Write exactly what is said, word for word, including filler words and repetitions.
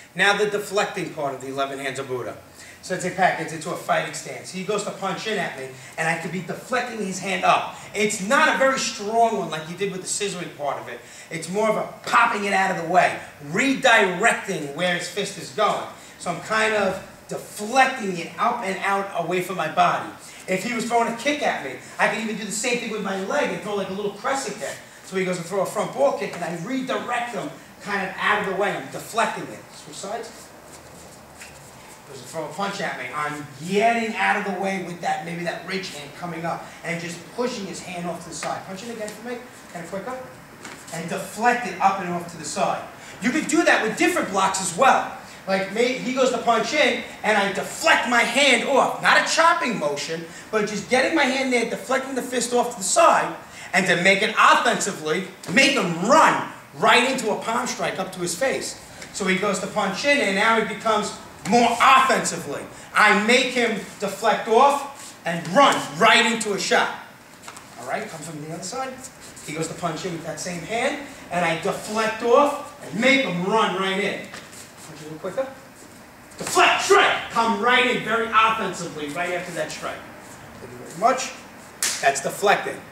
Now the deflecting part of the eleven hands of Buddha. So let's say Pat gets into a fighting stance. He goes to punch in at me, and I could be deflecting his hand up. It's not a very strong one like you did with the scissoring part of it. It's more of a popping it out of the way, redirecting where his fist is going. So I'm kind of deflecting it up and out away from my body. If he was throwing a kick at me, I can even do the same thing with my leg and throw like a little crescent kick. So he goes to throw a front ball kick, and I redirect him kind of out of the way. I'm deflecting it. Switch sides. Goes to throw a punch at me. I'm getting out of the way with that, maybe that ridge hand coming up, and just pushing his hand off to the side. Punch it again for me, kind of quicker. And deflect it up and off to the side. You could do that with different blocks as well. Like me, he goes to punch in, and I deflect my hand off. Not a chopping motion, but just getting my hand there, deflecting the fist off to the side, and to make it offensively, make him run right into a palm strike up to his face. So he goes to punch in, and now he becomes more offensively. I make him deflect off and run right into a shot. All right, come from the other side. He goes to punch in with that same hand, and I deflect off and make him run right in. Punch a little quicker. Deflect, strike, come right in very offensively right after that strike. Thank you very much. That's deflecting.